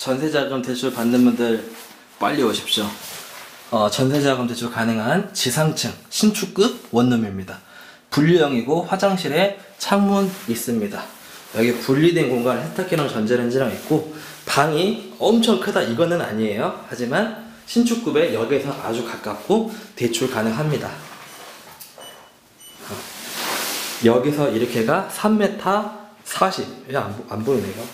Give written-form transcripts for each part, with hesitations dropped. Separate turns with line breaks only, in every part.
전세자금 대출 받는 분들 빨리 오십시오. 전세자금 대출 가능한 지상층 신축급 원룸입니다. 분리형이고 화장실에 창문 있습니다. 여기 분리된 공간 세탁기랑 전자레인지랑 있고 방이 엄청 크다 이거는 아니에요. 하지만 신축급에 역에서 아주 가깝고 대출 가능합니다. 여기서 이렇게가 3m 40. 왜 안 보이네 이거.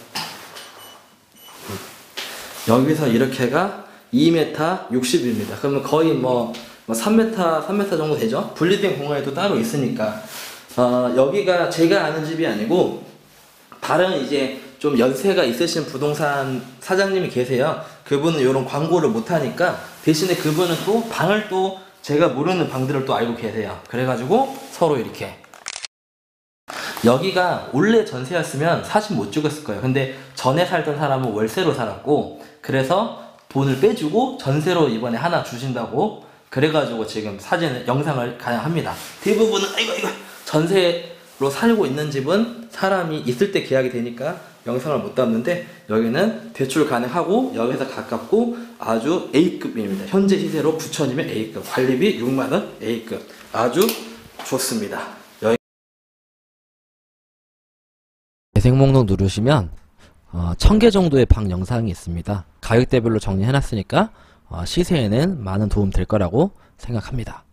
여기서 이렇게가 2m 60입니다. 그러면 거의 뭐 3m 정도 되죠? 분리된 공간에도 따로 있으니까. 여기가 제가 아는 집이 아니고 다른 이제 좀 연세가 있으신 부동산 사장님이 계세요. 그분은 이런 광고를 못하니까 대신에 그분은 또 방을 또 제가 모르는 방들을 또 알고 계세요. 그래가지고 서로 이렇게. 여기가 원래 전세였으면 사진 못 찍었을 거예요. 근데 전에 살던 사람은 월세로 살았고 그래서 돈을 빼주고 전세로 이번에 하나 주신다고 그래가지고 지금 영상을 가능합니다. 대부분은 이거 전세로 살고 있는 집은 사람이 있을 때 계약이 되니까 영상을 못 담는데 여기는 대출 가능하고 여기서 가깝고 아주 A급입니다. 현재 시세로 9천이면 A급, 관리비 6만원 A급. 아주 좋습니다.
재생 목록 누르시면 1000개 정도의 방 영상이 있습니다. 가격대별로 정리해놨으니까 시세에는 많은 도움 될 거라고 생각합니다.